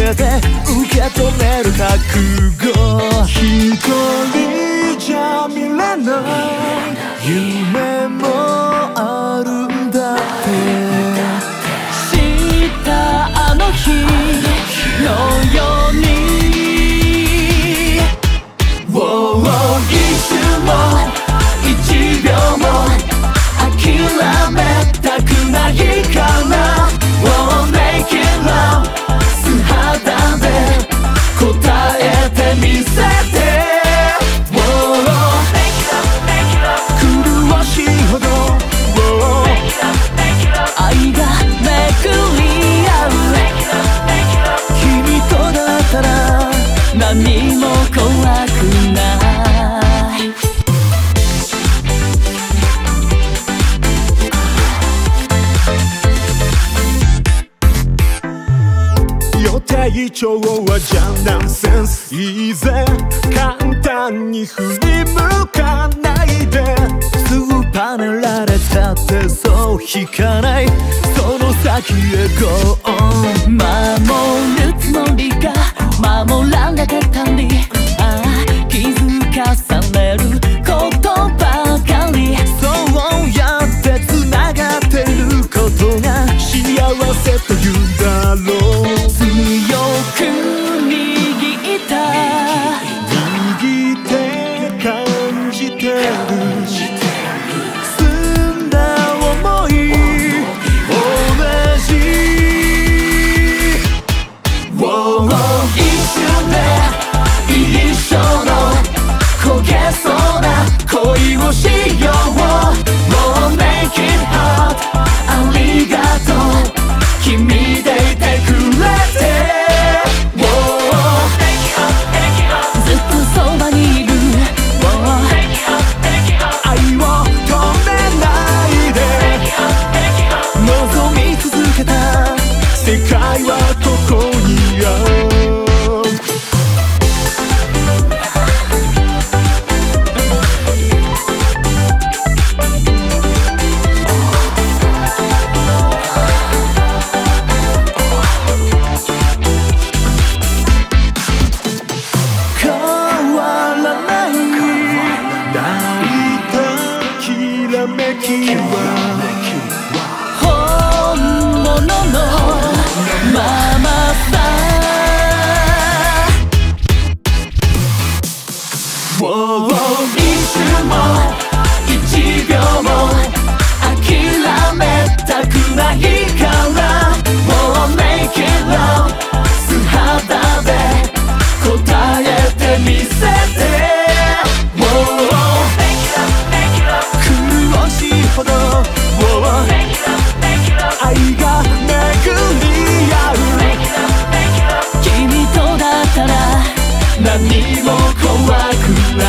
て受け止める覚悟。一人じゃ見れない夢もあるんだって知ったあの日のように一瞬も一秒も諦めたくないからMake it love 素肌で答えてみせて苦しいほど愛がめくり合う君とだったら何も怖くない予定調和じゃナンセンスいいぜ簡単に振り向かないでスーパー狙られたってそう引かないその先へ Go on 守るつもりが守らなかったり気づかされることばかりそうやって繋がってることが幸せというんだろう強く握って感じてる澄んだ想い同じ一瞬で一生の焦げそうな恋をしようMake it hot ありがとう君でいてくれてずっとそばにいる愛を止めないで望み続けた世界はここにある何も怖くない